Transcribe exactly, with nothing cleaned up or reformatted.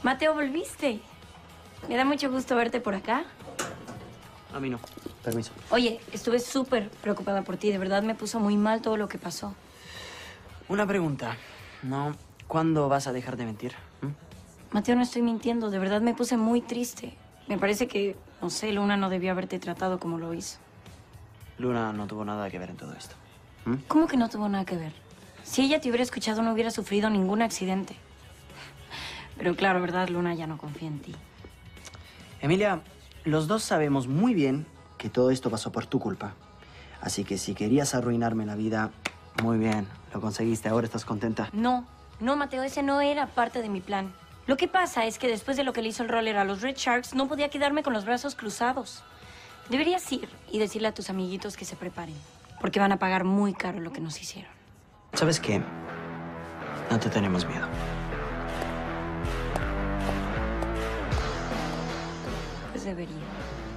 Mateo, ¿volviste? Me da mucho gusto verte por acá. A mí no. Permiso. Oye, estuve súper preocupada por ti. De verdad me puso muy mal todo lo que pasó. Una pregunta. ¿No? ¿Cuándo vas a dejar de mentir? ¿Mm? Mateo, no estoy mintiendo. De verdad me puse muy triste. Me parece que, no sé, Luna no debió haberte tratado como lo hizo. Luna no tuvo nada que ver en todo esto. ¿Mm? ¿Cómo que no tuvo nada que ver? Si ella te hubiera escuchado, no hubiera sufrido ningún accidente. Pero claro, ¿verdad? Luna ya no confía en ti. Emilia, los dos sabemos muy bien que todo esto pasó por tu culpa. Así que si querías arruinarme la vida, muy bien, lo conseguiste. Ahora estás contenta. No, no, Mateo, ese no era parte de mi plan. Lo que pasa es que después de lo que le hizo el Roller a los Red Sharks, no podía quedarme con los brazos cruzados. Deberías ir y decirle a tus amiguitos que se preparen, porque van a pagar muy caro lo que nos hicieron. ¿Sabes qué? No te tenemos miedo. Pues debería.